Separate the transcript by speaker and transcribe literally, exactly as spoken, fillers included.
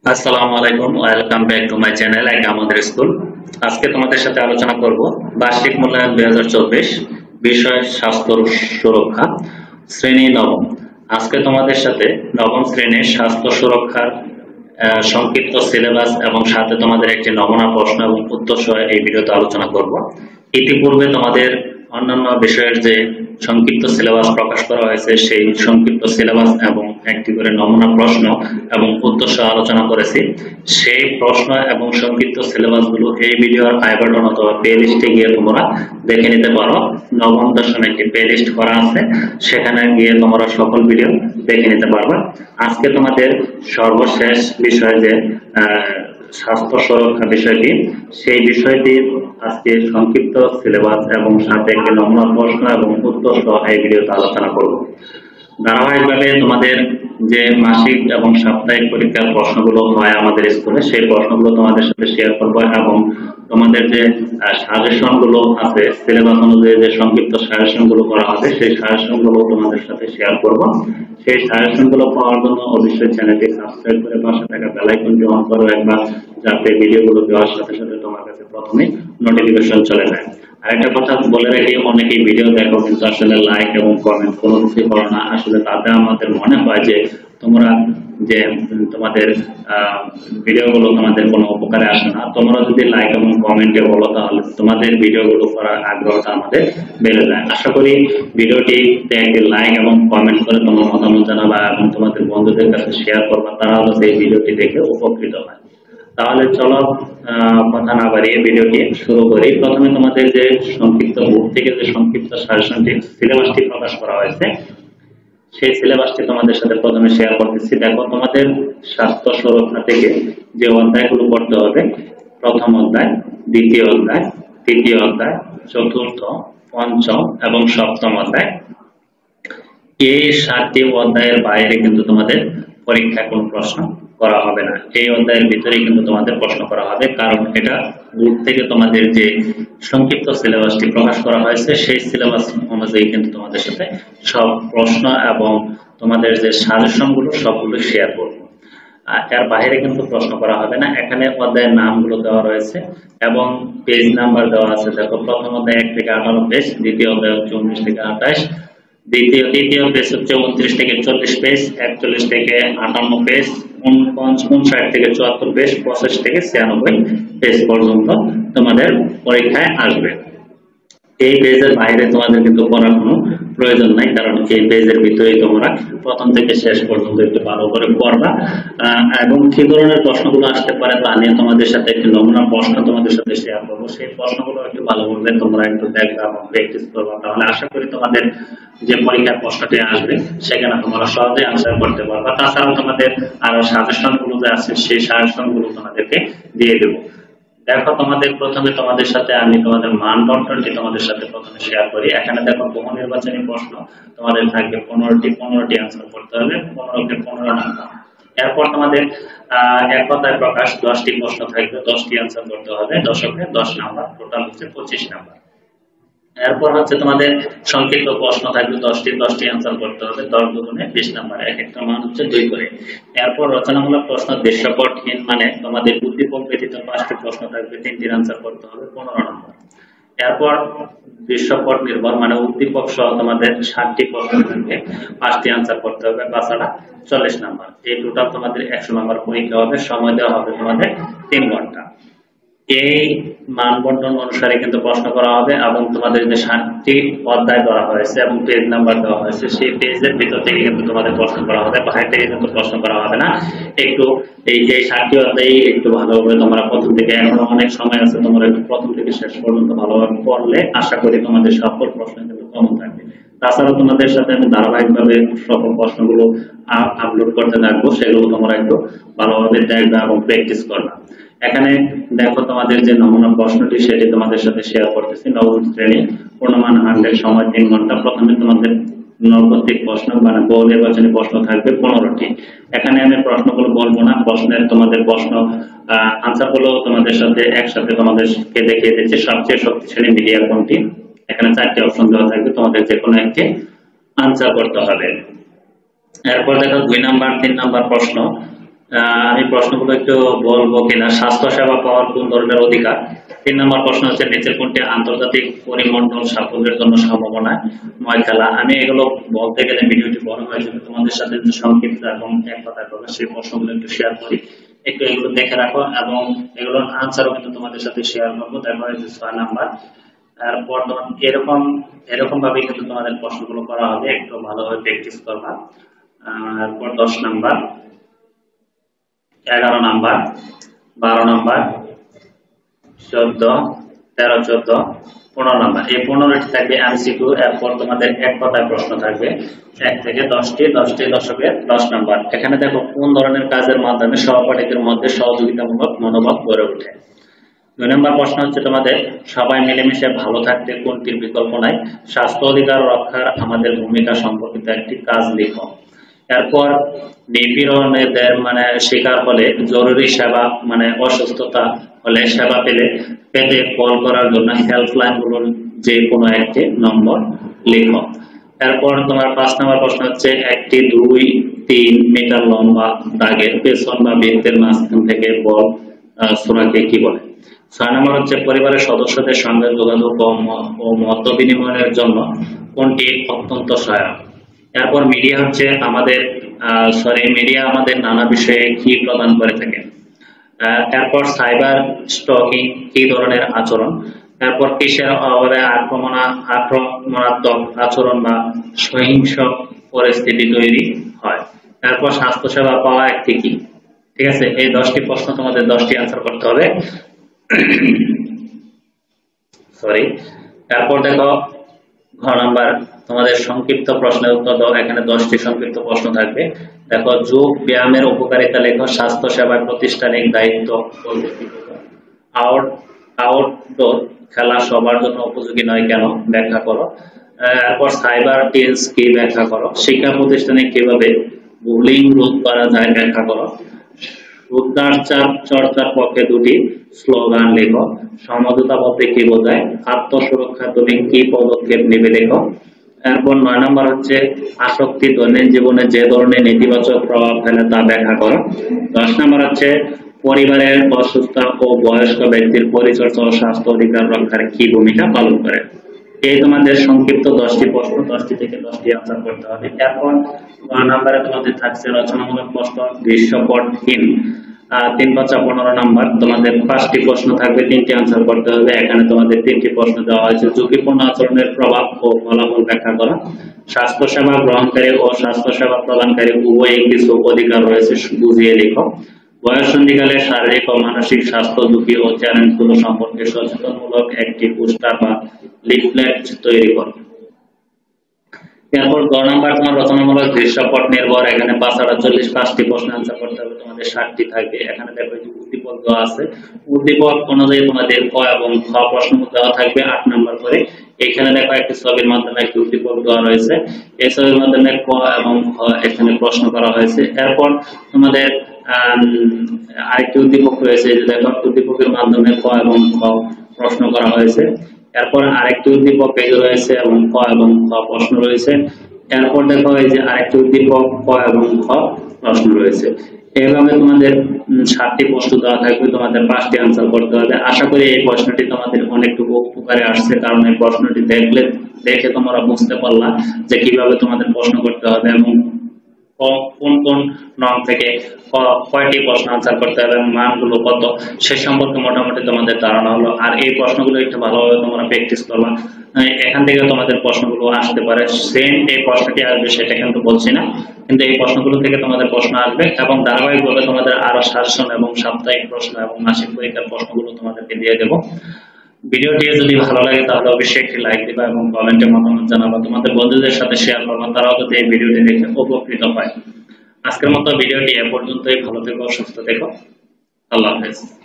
Speaker 1: আসসালামু আলাইকুম, welcome back to my channel এক আমাদের স্কুল। আজকে তোমাদের সাথে আলোচনা করব বার্ষিক মূল্যায়ন দুই হাজার চব্বিশ, বিষয় স্বাস্থ্য সুরক্ষা, শ্রেণী নবম। আজকে তোমাদের সাথে নবম শ্রেণীর স্বাস্থ্য সুরক্ষার আহ, সংক্ষিপ্ত সিলেবাস এবং সাথে তোমাদের একটি নমুনা প্রশ্ন এবং উত্তর সহ এই ভিডিওতে আলোচনা করব। ইতিপূর্বে তোমাদের অন্যান্য বিষয়ের যে সংক্ষিপ্ত সিলেবাস প্রকাশ করা হয়েছে সেই সংক্ষিপ্ত সিলেবাস এবং একটি করে নমুনা প্রশ্ন এবং উত্তর সহ আলোচনা করেছি। সেই প্রশ্ন এবং সংক্ষিপ্ত সিলেবাস গুলো এই ভিডিওর আই বাটন অথবা প্লে লিস্টে গিয়ে তোমরা দেখে নিতে পারো। নবম দশম একটি প্লে লিস্ট করা আছে, সেখানে গিয়ে তোমরা সকল ভিডিও দেখে নিতে পারবে। আজকে তোমাদের সর্বশেষ বিষয় যে স্বাস্থ্য সুরক্ষা বিষয়টি, সেই বিষয়টির আজকে সংক্ষিপ্ত সিলেবাস এবং সাথে একটি নমুনা প্রশ্ন এবং উত্তর সহ এই ভিডিওতে আলোচনা করব। ধারাবাহিকভাবে তোমাদের যে মাসিক এবং সাপ্তাহিক পরীক্ষার প্রশ্নগুলো হয় আমাদের স্কুলে, সেই প্রশ্নগুলো তোমাদের সাথে শেয়ার করবো এবং তোমাদের যে সাজেশন গুলো আছে সিলেবাস অনুযায়ী যে সংক্ষিপ্ত সাজেশন গুলো করা হবে সেই সাজেশন গুলো তোমাদের সাথে শেয়ার করব। সেই সাজেশন গুলো পাওয়ার জন্য অবশ্যই চ্যানেলটি সাবস্ক্রাইব করে পাশে থাকা বেল আইকনটি অন করো একবার, যাতে ভিডিওগুলো দেওয়ার সাথে সাথে তোমার কাছে প্রথমে নোটিফিকেশন চলে যায়। আরেকটা কথা বলে রাখি, অনেকেই ভিডিও দেখো কিন্তু আসলে লাইক এবং কমেন্ট কোনো কিছু করো না। আসলে তাতে আমাদের মনে হয় যে তোমরা যে তোমাদের ভিডিওগুলো তোমাদের কোনো উপকারে আসে না। তোমরা যদি লাইক এবং কমেন্টে বলো তাহলে তোমাদের ভিডিওগুলো করার আগ্রহটা আমাদের বেড়ে যায়। আশা করি ভিডিওটি একটি লাইক এবং কমেন্ট করে তোমার মতামত জানাবা এবং তোমাদের বন্ধুদের কাছে শেয়ার করবা, তারা হচ্ছে এই ভিডিওটি দেখে উপকৃত হয়। তাহলে চলো কথা না বাড়িয়ে ভিডিওটি শুরু করি। প্রথমে তোমাদের যে সংক্ষিপ্ত বুক থেকে যে সংক্ষিপ্ত সাজেশনটি সিলেবাসটি প্রকাশ করা হয়েছে সেই সিলেবাসটি তোমাদের সাথে প্রথমে শেয়ার করতেছি। দেখো, তোমাদের স্বাস্থ্য সুরক্ষা থেকে যে অধ্যায়গুলো পড়তে হবে, প্রথম অধ্যায়, দ্বিতীয় অধ্যায়, তৃতীয় অধ্যায়, চতুর্থ, পঞ্চম এবং সপ্তম অধ্যায়, এই সাতটি অধ্যায়ের বাইরে কিন্তু তোমাদের পরীক্ষায় কোনো প্রশ্ন করা হবে না। এই অধ্যায়ের ভিতরে কিন্তু তোমাদের প্রশ্ন করা হবে, কারণ এটা বোর্ড থেকে তোমাদের যে সংক্ষিপ্ত সিলেবাসটি প্রকাশ করা হয়েছে সেই সিলেবাস অনুযায়ী কিন্তু তোমাদের সাথে সব প্রশ্ন এবং তোমাদের যে সাজেশন গুলো সবগুলো শেয়ার করবো। এর বাইরে কিন্তু প্রশ্ন করা হবে না। এখানে অধ্যায়ের নামগুলো দেওয়া রয়েছে এবং পেজ নাম্বার দেওয়া আছে। দেখো, প্রথম অধ্যায় এক থেকে আঠারো পেজ, দ্বিতীয় অধ্যায় হচ্ছে উনিশ থেকে আঠাশ, দ্বিতীয় তৃতীয় পেজ হচ্ছে উনত্রিশ থেকে চল্লিশ পেজ, একচল্লিশ থেকে আটান্ন পেজ, উনষাট থেকে চুয়াত্তর পেজ, পঁচাশ থেকে ছিয়ানব্বই পেজ পর্যন্ত তোমাদের পরীক্ষায় আসবে। এই পেজের বাইরে তোমাদের কিন্তু পড়ার কোনো প্রয়োজন নাই, কারণ এই পেজের ভিতরে তোমরা প্রথম থেকে শেষ পর্যন্ত একটু ভালো করে পড়বা এবং কি ধরনের প্রশ্নগুলো আসতে পারে তা নিয়ে তোমাদের সাথে একটি নমুনা প্রশ্ন তোমাদের সাথে শেয়ার করবো। সেই প্রশ্নগুলো একটু ভালোভাবে তোমরা একটু দেখবা এবং প্র্যাকটিস করবা, তাহলে আশা করি তোমাদের যে পরীক্ষার প্রশ্নটি আসবে সেখানে তোমরা সহজে আনসার করতে পারবা। তাছাড়াও তোমাদের আরো সাজেশন গুলো যে আছে সেই সাজেশন গুলো তোমাদেরকে দিয়ে দেবো। দেখো, তোমাদের প্রথমে তোমাদের সাথে আমি তোমাদের মানদণ্ডটি তোমাদের সাথে প্রথমে শেয়ার করি। এখানে দেখো, বহু নির্বাচনী প্রশ্ন তোমাদের থাকবে পনেরোটি, পনেরোটি আনসার করতে হবে, পনেরোটি পনেরো নাম্বার। এরপর তোমাদের আহ এক কথায় প্রকাশ দশটি প্রশ্ন থাকবে, দশটি আনসার করতে হবে, দশকে দশ নাম্বার, টোটাল হচ্ছে পঁচিশ নাম্বার। এরপর হচ্ছে তোমাদের সংক্ষিপ্ত প্রশ্ন থাকবে দশটি, দশটি আনসার করতে হবে, দশ দুগুণে বিশ নাম্বার, এক একটা মান হচ্ছে দুই করে। এরপর রচনামূলক প্রশ্ন দৃশ্যপটহীন মানে তোমাদের উদ্দীপক ব্যতীত পাঁচটি প্রশ্ন থাকবে, তিনটির আনসার করতে হবে, পনেরো নাম্বার। এরপর দৃশ্যপট নির্ভর মানে উদ্দীপক সহ তোমাদের ষাটটি প্রশ্ন থাকবে, পাঁচটি আনসার করতে হবে, বাছাড়া চল্লিশ নাম্বার। এই টোটাল তোমাদের একশো নাম্বার পরীক্ষা হবে, সময় দেওয়া হবে তোমাদের তিন ঘন্টা। এই মানবন্টন অনুসারে কিন্তু প্রশ্ন করা হবে এবং তোমাদের যে সাতটি অধ্যায় ধরা হয়েছে এবং পেজ নাম্বার দেওয়া হয়েছে সেই পেজের ভিতর থেকে কিন্তু তোমাদের প্রশ্ন করা হবে, বাইরে থেকে কিন্তু প্রশ্ন করা হবে না। একটু এই যে সাতটি অধ্যায় একটু ভালোভাবে তোমরা প্রথম থেকে, এখনো অনেক সময় আছে, তোমরা একটু প্রথম থেকে শেষ পর্যন্ত ভালোভাবে পড়লে আশা করি তোমাদের সকল প্রশ্ন কিন্তু কমন থাকবে। তাছাড়া তোমাদের সাথে আমি ধারাবাহিকভাবে সকল প্রশ্নগুলো আপলোড করতে থাকবো, সেগুলো তোমরা একটু ভালোভাবে দেখবে এবং প্র্যাকটিস করবে। এখানে দেখো, তোমাদের যে নমুনা প্রশ্নটি সেটি তোমাদের সাথে শেয়ার করতেছি। নবম শ্রেণী, পূর্ণমান হান্ড্রেড, সময় তিন ঘন্টা। প্রথমে তোমাদের নৈর্ব্যক্তিক প্রশ্ন মানে বহু নির্বাচনী প্রশ্ন থাকবে পনেরোটি। এখানে আমি প্রশ্নগুলো বলবো না, প্রশ্নের তোমাদের প্রশ্ন আহ আনসার গুলো তোমাদের সাথে একসাথে তোমাদেরকে দেখিয়ে দিচ্ছি। সবচেয়ে শক্তিশালী মিডিয়া কোনটি, এখানে চারটি অপশন দেওয়া থাকবে, তোমাদের যে কোনো একটি আনসার করতে হবে। এরপর দেখো, দুই নাম্বার তিন নাম্বার প্রশ্ন আমি প্রশ্নগুলো একটু বলবো কিনা। স্বাস্থ্য সেবা পাওয়ার কোন ধরনের অধিকার? তিন নম্বর প্রশ্ন হচ্ছে নিচের কোনটি আন্তর্জাতিক পরিমণ্ডল সাফল্যের জন্য সম্ভাবনা নয় খেলা? আমি এগুলো বলতে গেলে ভিডিওটি বড় হয়ে যাবে, তোমাদের সাথে যে সংক্ষিপ্ত এবং এক কথা বলা সেই প্রশ্নগুলো একটু শেয়ার করি, একটু এগুলো দেখে রাখো এবং এগুলোর আনসারও কিন্তু তোমাদের সাথে শেয়ার করবো। তারপর ছয় নাম্বার, তারপর তোমার এরকম এরকম ভাবে কিন্তু তোমাদের প্রশ্নগুলো করা হবে, একটু ভালোভাবে প্র্যাকটিস করবা। তারপর দশ নাম্বার, এগারো নাম্বার, বারো নাম্বার, চোদ্দ, তেরো, চোদ্দ, পনেরো নাম্বার, এই পনেরোটি থাকবে এমসিকিউ। এরপর তোমাদের এক কথায় প্রশ্ন থাকবে এক থেকে দশটি, দশটি দশকের দশ নাম্বার। এখানে দেখো কোন ধরনের কাজের মাধ্যমে সহপাঠীদের মধ্যে সহযোগিতামূলক মনোভাব গড়ে ওঠে। দুই নম্বর প্রশ্ন হচ্ছে তোমাদের সবাই মিলেমিশে ভালো থাকতে কোনটির বিকল্প নাই? স্বাস্থ্য অধিকার রক্ষার আমাদের ভূমিকা সম্পর্কিত একটি কাজ লিখো। এরপর নিপীড়নের মানে শিকার হলে জরুরি সেবা মানে অসুস্থতা হলে সেবা পেলে পেতে কল করার জন্য হেল্পলাইন গুলোর যে কোনো একটি নম্বর লিখো। এরপর তোমার পাঁচ নম্বর প্রশ্ন হচ্ছে একটি দুই তিন মিটার লম্বা দাগের পেছন বা বৃত্তের মাঝখান থেকে বল ছোড়াকে কি বলে? ছয় নম্বর হচ্ছে পরিবারের সদস্যদের সঙ্গে যোগাযোগ ও মত বিনিময়ের জন্য কোনটি অত্যন্ত সহায়ক? এরপর মিডিয়া হচ্ছে আমাদের সরি মিডিয়া আমাদের নানা বিষয়ে কি প্রদান করে থাকে? এরপর সাইবার স্টকিং কি ধরনের আচরণ? এরপর কিসের অভাবে আক্রমণ আক্রমণাত্মক আচরণ বা সহিংস পরিস্থিতি তৈরি হয়? এরপর স্বাস্থ্যসেবা পাওয়া একটি কি? ঠিক আছে, এই দশটি প্রশ্ন তোমাদের দশটি আনসার করতে হবে। সরি তারপর দেখো ঘ নাম্বার, তোমাদের সংক্ষিপ্ত প্রশ্নের উত্তর দাও। এখানে দশটি সংক্ষিপ্ত প্রশ্ন থাকবে। দেখো যোগ ব্যায়ামের উপকারিতা লেখো। স্বাস্থ্য সেবার প্রাতিষ্ঠানিক দায়িত্ব আউট আউটডোর খেলা সবার জন্য উপযোগী নয় কেন ব্যাখ্যা করো। এরপর সাইবার টিলস কি ব্যাখ্যা করো। শিক্ষা প্রতিষ্ঠানে কিভাবে বুলিং রোধ করা যায় ব্যাখ্যা করো। উদ্ধারচার চর্চার পক্ষে দুটি স্লোগান লেখো। সমঝোতা বলতে কি বোঝায়? আত্মসুরক্ষা তুমি কি পদক্ষেপ নেবে লেখো। এরপর নয় নম্বর হচ্ছে আসক্তি দৈনন্দিন জীবনে যে ধরনের নেতিবাচক প্রভাব ফেলে তা ব্যাখ্যা করো। দশ নম্বর হচ্ছে পরিবারের অসুস্থ ও বয়স্ক ব্যক্তির পরিচর্যা ও স্বাস্থ্য অধিকার রক্ষার কি ভূমিকা পালন করে? এই তোমাদের সংক্ষিপ্ত দশটি প্রশ্ন, দশটি থেকে দশটি আনসার করতে হবে। এখন নয় নম্বরে তোমাদের থাকছে রচনামূলক প্রশ্ন দৃশ্যপটহীন, তিন পাঁচা পনেরো নাম্বার। তোমাদের পাঁচটি প্রশ্ন থাকবে, তিনটি আনসার করতে হবে। এখানে তোমাদের তিনটি প্রশ্ন দেওয়া হয়েছে। ঝুঁকিপূর্ণ আচরণের প্রভাব ও ফলাফল ব্যাখ্যা করা। স্বাস্থ্য সেবা গ্রহণকারী ও স্বাস্থ্য সেবা প্রদানকারী উভয়ই কিছু অধিকার রয়েছে, বুঝিয়ে লিখো। বয়ঃসন্ধিকালে শারীরিক ও মানসিক স্বাস্থ্য ঝুঁকি ও চ্যালেঞ্জগুলো সম্পর্কে সচেতনমূলক একটি পোস্টার বা লিফলেট তৈরি করো। এরপর গ নাম্বার তোমার রচনামূলক দৃশ্যপট নির্ভর। এখানে পাঁচ হাজার চল্লিশ পাঁচটি প্রশ্ন আনসার করতে হবে। তোমাদের ষাটটি থাকবে। এখানে দেখো যে উদ্দীপক দেওয়া আছে, উদ্দীপক অনুযায়ী তোমাদের ক এবং খ প্রশ্ন দেওয়া থাকবে আট নাম্বার করে। এখানে দেখো একটি ছবির মাধ্যমে একটি উদ্দীপক দেওয়া রয়েছে, এই ছবির মাধ্যমে ক এবং খ এখানে প্রশ্ন করা হয়েছে। এরপর তোমাদের আহ আরেকটি উদ্দীপক রয়েছে, যে দেখো উদ্দীপকের মাধ্যমে ক এবং খ প্রশ্ন করা হয়েছে। এরপর আরেকটি উদ্দীপক পেজ রয়েছে এবং ক এবং খ প্রশ্ন রয়েছে। এরপর দেখো এই যে আরেকটি উদ্দীপক ক এবং খ প্রশ্ন রয়েছে। এইভাবে তোমাদের সাতটি প্রশ্ন দেওয়া থাকবে, তোমাদের পাঁচটি আনসার করতে হবে। আশা করি এই প্রশ্নটি তোমাদের অনেকটুকু উপকারে আসছে, কারণ এই প্রশ্নটি দেখলে দেখে তোমরা বুঝতে পারলা যে কিভাবে তোমাদের প্রশ্ন করতে হবে এবং কোন কোন নং থেকে কয়টি প্রশ্ন আনসার করতে হবে এবং মানগুলো কত সে সম্পর্কে মোটামুটি তোমাদের ধারণা হলো। আর এই প্রশ্নগুলো একটু ভালোভাবে তোমরা প্র্যাকটিস করবা, এখান থেকে তোমাদের প্রশ্নগুলো আসতে পারে। সেম এই প্রশ্নটি আসবে সেটা কিন্তু বলছি না, কিন্তু এই প্রশ্নগুলো থেকে তোমাদের প্রশ্ন আসবে এবং ধারাবাহিকভাবে তোমাদের আরো শাসন এবং সাপ্তাহিক প্রশ্ন এবং মাসিক পরীক্ষার প্রশ্নগুলো তোমাদেরকে দিয়ে দেবো। ভিডিওটি যদি ভালো লাগে তাহলে অবশ্যই একটি লাইক দিবা এবং কমেন্টে মতামত জানাবা। তোমাদের বন্ধুদের সাথে শেয়ার করবা, তারাও যাতে এই ভিডিওটি দেখে উপকৃত হয়। আজকের মতো ভিডিওটি এ পর্যন্তই। ভালো থেকো, সুস্থ থেকো, আল্লাহ হাফেজ।